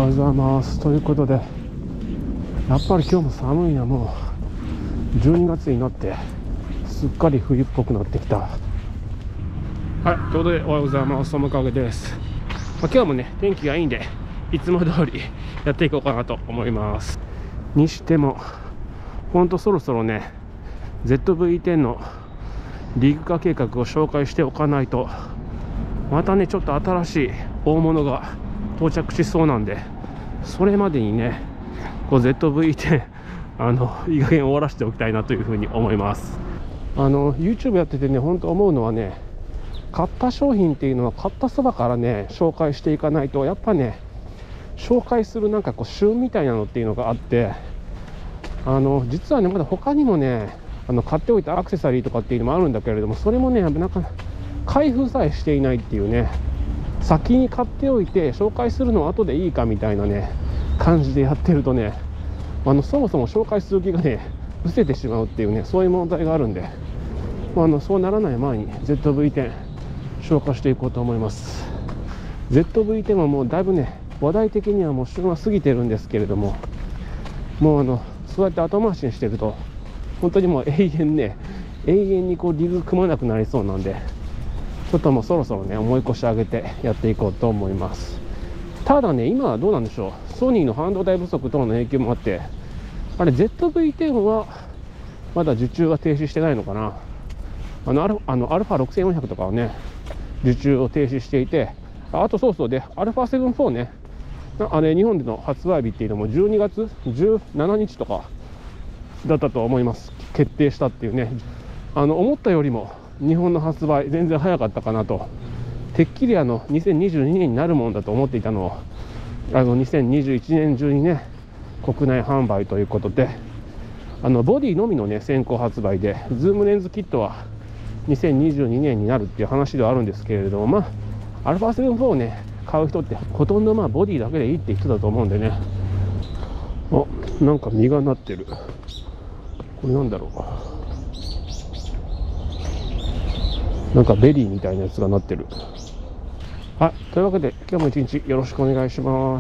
はようございます。ということで、やっぱり今日も寒いな。もう12月になってすっかり冬っぽくなってきた。はい、ということでおはようございます。そのおかげです。今日もね、天気がいいんでいつも通りやっていこうかなと思います。にしてもほんとそろそろね、 ZV-10 のリーグ化計画を紹介しておかないと、またねちょっと新しい大物が到着しそうなんで、それまでにねこう ZV-10 いい加減終わらせておきたいなというふうに思います。YouTube やっててね、本当思うのはね、買った商品っていうのは買ったそばからね紹介していかないと、やっぱね紹介するなんかこう旬みたいなのっていうのがあって、実はねまだ他にもね買っておいたアクセサリーとかっていうのもあるんだけれども、それもねなんか開封さえしていないっていうね、先に買っておいて紹介するのは後でいいかみたいなね感じでやってるとね、そもそも紹介する気がね失せてしまうっていうね、そういう問題があるんで、そうならない前に ZV-10 紹介していこうと思います。 ZV-10 はもうだいぶね話題的にはもう旬は過ぎてるんですけれども、もうそうやって後回しにしてると本当にもう永遠にこうリグ組まなくなりそうなんで、ちょっともうそろそろね思い越し上げてやっていこうと思います。ただね、今はどうなんでしょう、ソニーの半導体不足等の影響もあって、あれ ZV-10 はまだ受注は停止してないのかな。アルファ6400とかはね受注を停止していて、あとそうでアルファ74ね、日本での発売日っていうのも12月17日とかだったと思います。決定したっていうね、思ったよりも日本の発売全然早かったかなと。てっきり2022年になるもんだと思っていたのを、2021年中にね国内販売ということで、ボディのみのね先行発売で、ズームレンズキットは2022年になるっていう話ではあるんですけれども、アルファ74をね買う人ってほとんどボディだけでいいって人だと思うんでね。なんか実がなってる。これなんだろう、なんかベリーみたいなやつがなってる。はい、というわけで今日も一日よろしくお願いします。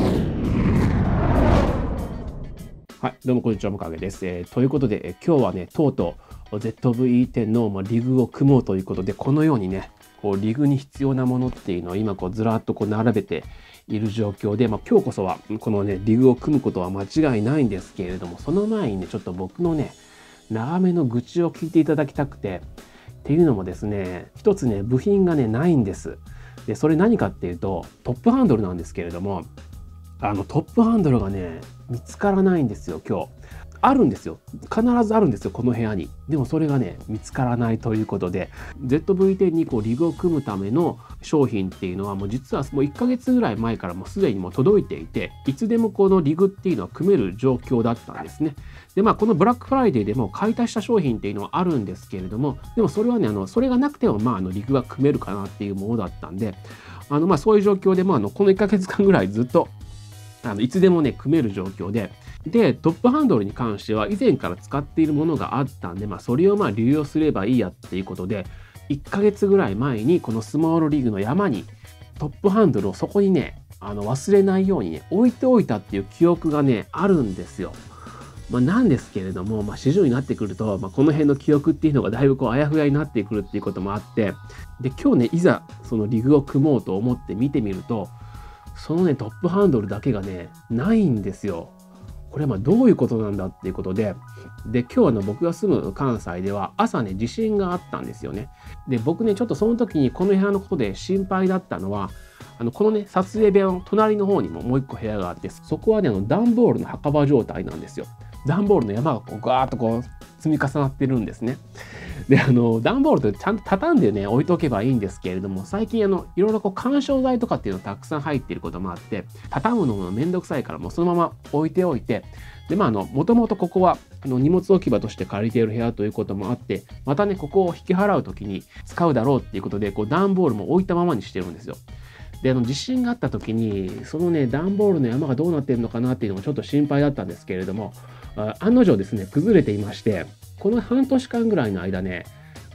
はい、どうもこんにちは、もかげです。ということで、今日はねとうとう ZV-10 の、リグを組もうということで、このようにねこうリグに必要なものっていうのを今こうずらっとこう並べている状況で、今日こそはこのねリグを組むことは間違いないんですけれども、その前にねちょっと僕のね長めの愚痴を聞いていただきたくて、っていうのもですね、一つね部品がねないんです。でそれ何かっていうと、トップハンドルなんですけれども、トップハンドルがね見つからないんですよ。今日あるんですよ、必ずあるんですよこの部屋に。でもそれがね見つからないということで、 ZV-10 にこうリグを組むための商品っていうのはもう実はもう1ヶ月ぐらい前からもうすでにもう届いていて、いつでもこのリグっていうのは組める状況だったんですね。でこのブラックフライデーでも買い足した商品っていうのはあるんですけれども、でもそれはねそれがなくてもリグが組めるかなっていうものだったんで、そういう状況でこの1ヶ月間ぐらいずっといつでもね組める状況で、トップハンドルに関しては以前から使っているものがあったんで、それを流用すればいいやっていうことで、1ヶ月ぐらい前にこのスモールリグの山にトップハンドルをそこにね忘れないようにね置いておいたっていう記憶がねあるんですよ。なんですけれども、市場になってくると、この辺の記憶っていうのがだいぶこうあやふやになってくるっていうこともあって、で今日ねいざそのリグを組もうと思って見てみると、そのねトップハンドルだけがねないんですよ。これはどういうことなんだっていうことで、今日僕が住む関西では朝ね地震があったんですよね。で僕ねちょっとその時にこの部屋のことで心配だったのは、このね撮影部屋の隣の方にももう一個部屋があって、そこはね段ボールの墓場状態なんですよ。段ボールの山がこうガーッとこう積み重なってるんですね。で段ボールってちゃんと畳んでね置いとけばいいんですけれども、最近いろいろこう緩衝材とかっていうのたくさん入っていることもあって、畳むのもめんどくさいからもうそのまま置いておいて、でもともとここは荷物置き場として借りている部屋ということもあって、またねここを引き払う時に使うだろうっていうことでこう段ボールも置いたままにしてるんですよ。で地震があった時にそのね段ボールの山がどうなってるのかなっていうのもちょっと心配だったんですけれども、案の定ですね崩れていまして、この半年間ぐらいの間ね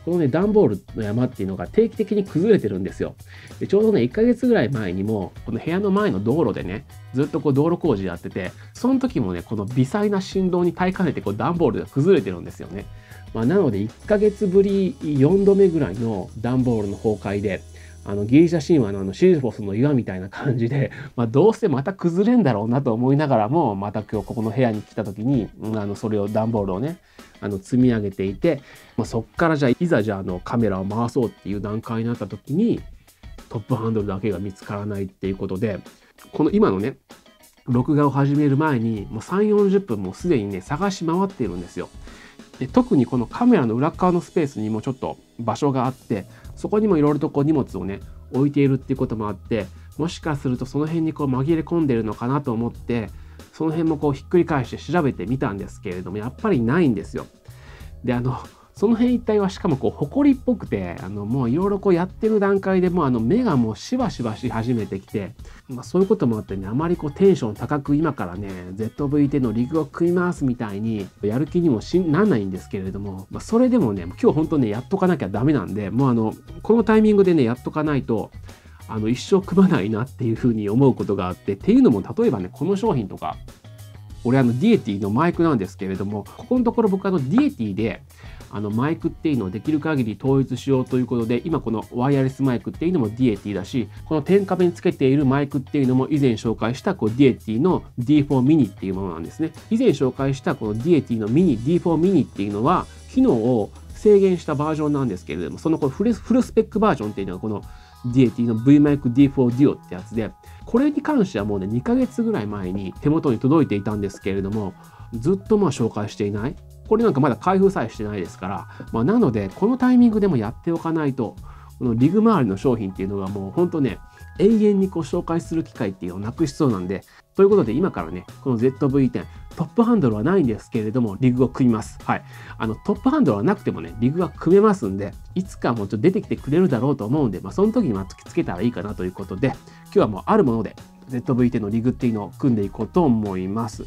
このね、段ボールの山っていうのが定期的に崩れてるんですよ。で、ちょうどね、1ヶ月ぐらい前にも、この部屋の前の道路でね、ずっとこう道路工事やってて、その時もね、この微細な振動に耐えかねて、こう段ボールが崩れてるんですよね。なので、1ヶ月ぶり4度目ぐらいの段ボールの崩壊で、ギリシャ神話のシリフォスの岩みたいな感じで、どうせまた崩れんだろうなと思いながらも、また今日ここの部屋に来た時に、それを段ボールをね、積み上げていて、そっからじゃあいざカメラを回そうっていう段階になった時にトップハンドルだけが見つからないっていうことで、この今のね録画を始める前にもう3、40分もすでにね探し回っているんですよ。で、特にこのカメラの裏側のスペースにもちょっと場所があって、そこにもいろいろとこう荷物をね置いているっていうこともあって、もしかするとその辺にこう紛れ込んでるのかなと思って、その辺もこうひっくり返して調べてみたんですけれども、やっぱりないんですよ。で、その辺一帯はしかもこう埃っぽくて、もういろいろこうやってる段階でもう目がもうしばしばし始めてきて、そういうこともあってね、あまりこうテンション高く今からね ZV-10 のリグを組みますみたいにやる気にもなんないんですけれども、それでもね今日本当ねやっとかなきゃダメなんで、もうこのタイミングでねやっとかないと一生組まないなっていうふうに思うことがあって、っていうのも例えばねこの商品とか、俺ディエティのマイクなんですけれども、ここのところ僕ディエティでマイクっていうのをできる限り統一しようということで、今このワイヤレスマイクっていうのもディエティだし、この天壁につけているマイクっていうのも以前紹介したディエティの D4 ミニっていうものなんですね。以前紹介したこのディエティのミニ D4 ミニっていうのは機能を制限したバージョンなんですけれども、そのフルスペックバージョンっていうのがこのディエティの V マイク D4 Duo ってやつで、これに関してはもうね2ヶ月ぐらい前に手元に届いていたんですけれども、ずっと紹介していない。これなんかまだ開封さえしてないですから、なのでこのタイミングでもやっておかないと、このリグ周りの商品っていうのがもう本当ね永遠にこう紹介する機会っていうのをなくしそうなんで、ということで今からねこの ZV-10 トップハンドルはないんですけれどもリグを組みます。はい、トップハンドルはなくてもねリグは組めますんで、いつかもうちょっと出てきてくれるだろうと思うんで、その時につけたらいいかなということで、今日はもうあるもので ZV-10 のリグっていうのを組んでいこうと思います。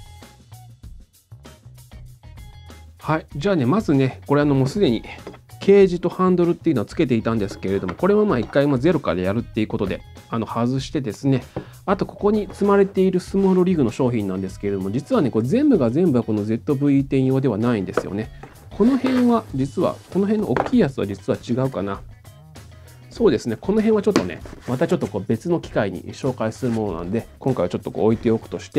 はい、じゃあねまずねこれもうすでにケージとハンドルっていうのはつけていたんですけれども、これは一回ゼロからやるっていうことで外してですね、あとここに積まれているスモールリグの商品なんですけれども、実はねこれ全部が全部はこの ZV-10 用ではないんですよね。この辺は実はこの辺の大きいやつは実は違うかな。そうですね、この辺はちょっとねまたちょっと別の機会に紹介するものなんで、今回はちょっと置いておくとして、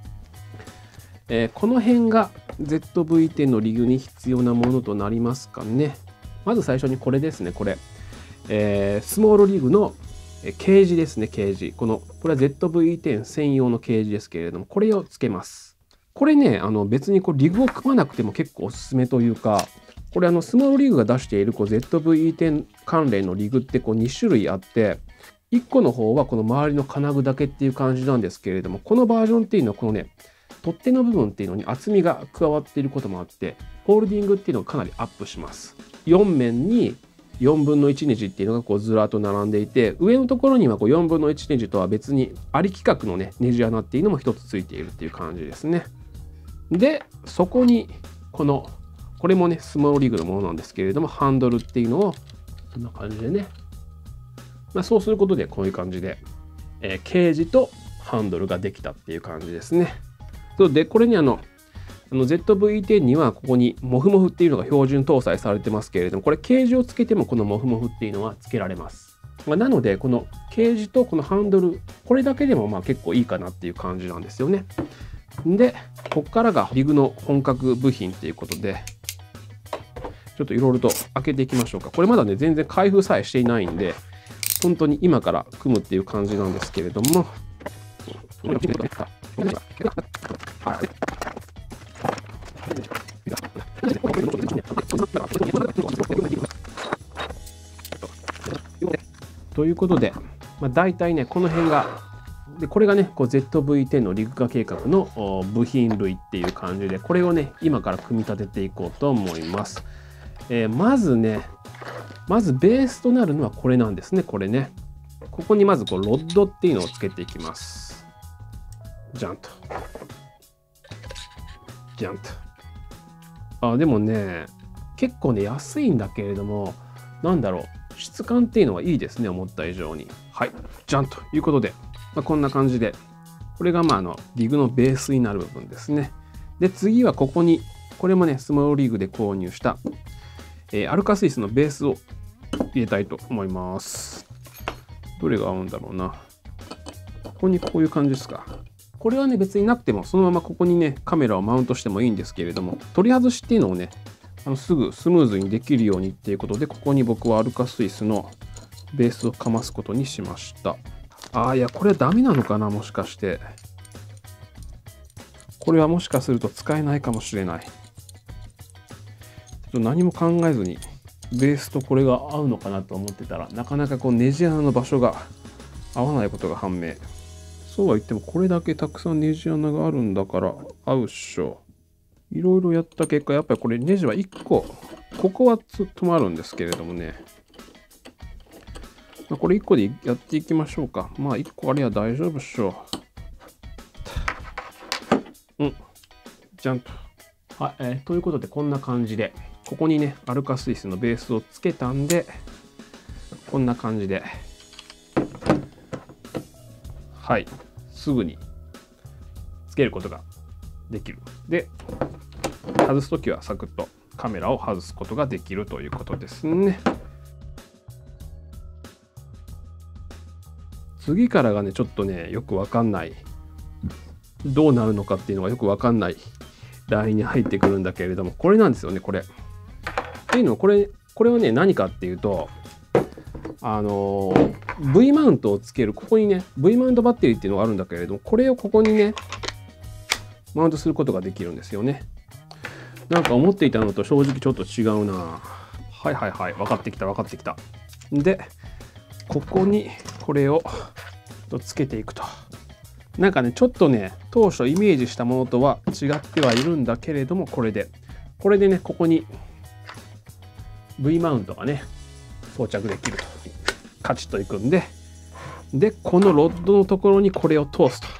この辺が ZV-10 のリグに必要なものとなりますかね。まず最初にこれですね、これ。スモールリグのケージですね、ケージ。これは ZV-10 専用のケージですけれども、これをつけます。これね、別にリグを組まなくても結構おすすめというか、これスモールリグが出しているZV-10 関連のリグって2種類あって、1個の方はこの周りの金具だけっていう感じなんですけれども、このバージョンっていうのはこのね、取っ手の部分っていうのに厚みが加わっていることもあって、ホールディングっていうのがかなりアップします。4面に4分の1ネジっていうのがずらっと並んでいて、上のところには4分の1ネジとは別にあり規格のねネジ穴っていうのも一つついているっていう感じですね。で、そこにこれもねスモールリグのものなんですけれども、ハンドルっていうのをこんな感じでね、そうすることでこういう感じで、ケージとハンドルができたっていう感じですね。で、これにZV-10 にはここにモフモフっていうのが標準搭載されてますけれども、これケージをつけてもこのモフモフっていうのはつけられます。なのでこのケージとこのハンドル、これだけでも結構いいかなっていう感じなんですよね。で、ここからがリグの本格部品っていうことで、ちょっといろいろと開けていきましょうか。これまだね全然開封さえしていないんで、本当に今から組むっていう感じなんですけれども、ということで、大体ねこの辺がで、これがねZV-10 のリグ化計画の部品類っていう感じで、これをね今から組み立てていこうと思います。まずベースとなるのはこれなんですね。これね、ここにまずロッドっていうのをつけていきます。ジャンとジャンと。でもね結構ね安いんだけれども、なんだろう、質感っていうのはいいですね、思った以上に。はい、じゃんということで、こんな感じで、これがリグのベースになる部分ですね。で次はここに、これもねスモールリーグで購入した、アルカスイスのベースを入れたいと思います。どれが合うんだろうな。ここにこういう感じですか。これはね別になくてもそのままここにねカメラをマウントしてもいいんですけれども、取り外しっていうのをねすぐスムーズにできるようにっていうことで、ここに僕はアルカスイスのベースをかますことにしました。いやこれはダメなのかな、もしかして。これはもしかすると使えないかもしれない。ちょっと何も考えずにベースとこれが合うのかなと思ってたら、なかなかこうネジ穴の場所が合わないことが判明。そうは言ってもこれだけたくさんネジ穴があるんだから合うっしょ。いろいろやった結果、やっぱりこれネジは1個、ここは止まるんですけれどもね。これ1個でやっていきましょうか。1個あれは大丈夫っしょ。じゃんと。はい、ということでこんな感じで、ここにねアルカスイスのベースをつけたんで、こんな感じで、はい、すぐにつけることができる。で外すときはサクッとカメラを外すことができるということですね。次からがねちょっとねよくわかんない、どうなるのかっていうのがよくわかんないラインに入ってくるんだけれども、これなんですよね、これ。っていうのはこれはね何かっていうと、V マウントをつける、ここにね V マウントバッテリーっていうのがあるんだけれども、これをここにねマウントすることができるんですよね。なんか思っていたのと正直ちょっと違うな。はいはいはい、分かってきた分かってきた。でここにこれをつけていくと。なんかねちょっとね当初イメージしたものとは違ってはいるんだけれども、これでねここに V マウントがね装着できると、カチッといくんで、このロッドのところにこれを通すと。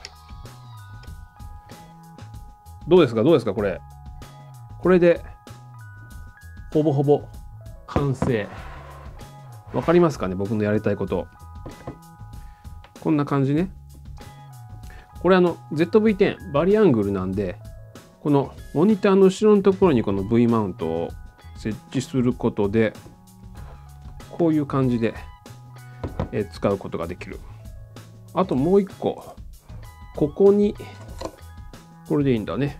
どうですかどうですか、これでほぼほぼ完成。わかりますかね、僕のやりたいこと。こんな感じね。これZV-10 バリアングルなんで、このモニターの後ろのところにこの V マウントを設置することで、こういう感じで使うことができる。あともう一個、ここにこれでいいんだね。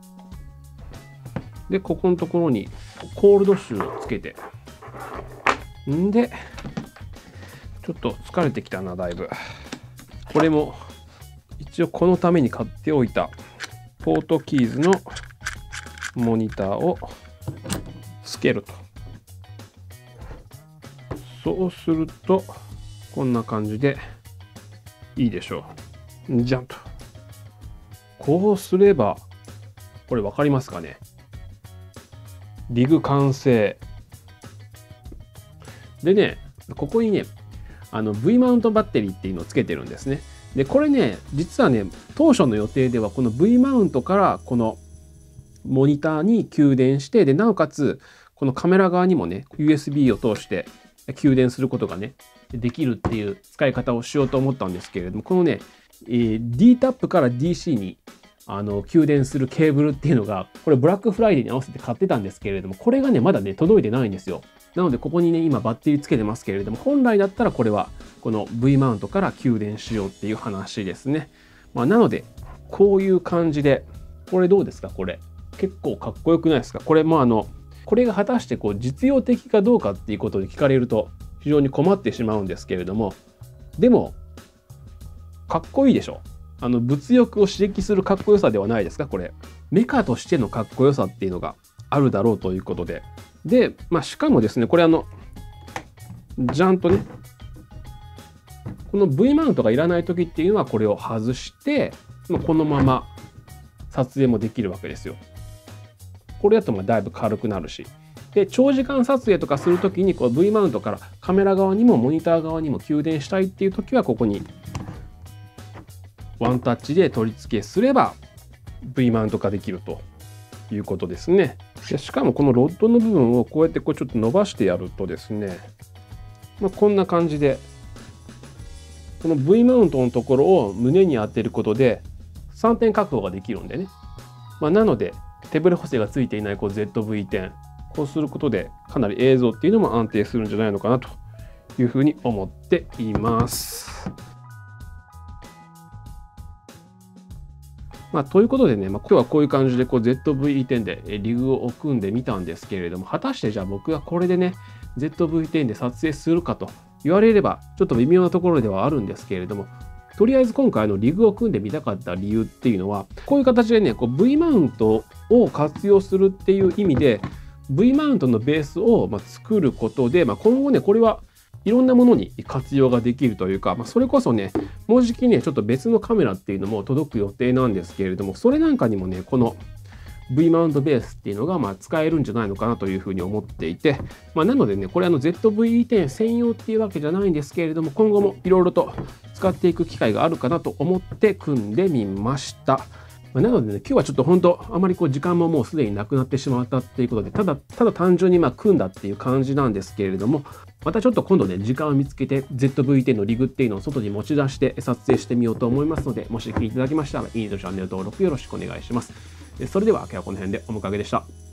でここのところにコールドシューをつけて、んでちょっと疲れてきたな、だいぶ。これも一応このために買っておいたポートキーズのモニターをつけると。そうするとこんな感じでいいでしょう。じゃんと。こうすれば、これ分かりますかね。リグ完成。でね、ここにね、V マウントバッテリーっていうのをつけてるんですね。で、これね、実はね、当初の予定ではこの V マウントからこのモニターに給電して、で、なおかつ、このカメラ側にもね、USB を通して給電することがね、できるっていう使い方をしようと思ったんですけれども、このね、D タップから DC に給電するケーブルっていうのが、これブラックフライデーに合わせて買ってたんですけれども、これがね、まだね、届いてないんですよ。なので、ここにね、今バッテリーつけてますけれども、本来だったらこれは、この V マウントから給電しようっていう話ですね。なので、こういう感じで、これどうですか、これ。結構かっこよくないですか。これもこれが果たしてこう実用的かどうかっていうことで聞かれると非常に困ってしまうんですけれども、でも、かっこいいでしょ。物欲を刺激するかっこよさではないですか、これ。メカとしてのかっこよさっていうのがあるだろうということで。で、しかもですね、これちゃんとね、この V マウントがいらない時っていうのはこれを外して、このまま撮影もできるわけですよ。これだとだいぶ軽くなるし。で、長時間撮影とかするときにこう V マウントからカメラ側にもモニター側にも給電したいっていう時はここにワンタッチで取り付けすれば V マウント化できるということですね。でしかもこのロッドの部分をこうやってちょっと伸ばしてやるとですね、こんな感じでこの V マウントのところを胸に当てることで3点確保ができるんでね、なので手ブレ補正がついていないZV-10、こうすることでかなり映像っていうのも安定するんじゃないのかなというふうに思っています。ということでね、今日はこういう感じでZV-10 でリグを組んでみたんですけれども、果たしてじゃあ僕がこれでね ZV-10 で撮影するかと言われればちょっと微妙なところではあるんですけれども、とりあえず今回のリグを組んでみたかった理由っていうのは、こういう形でねV マウントを活用するっていう意味で V マウントのベースを作ることで、今後ねこれはいろんなものに活用ができるというか、それこそねもうじきねちょっと別のカメラっていうのも届く予定なんですけれども、それなんかにもねこの V マウントベースっていうのが使えるんじゃないのかなというふうに思っていて、なのでねこれZV-10 専用っていうわけじゃないんですけれども、今後もいろいろと使っていく機会があるかなと思って組んでみました。なのでね、今日はちょっと本当あまり時間ももうすでになくなってしまったっていうことで、ただ単純に組んだっていう感じなんですけれども、またちょっと今度ね時間を見つけて ZV-10 のリグっていうのを外に持ち出して撮影してみようと思いますので、もし気に入っていただきましたらいいねとチャンネル登録よろしくお願いします。それでは今日はこの辺でお迎えでした。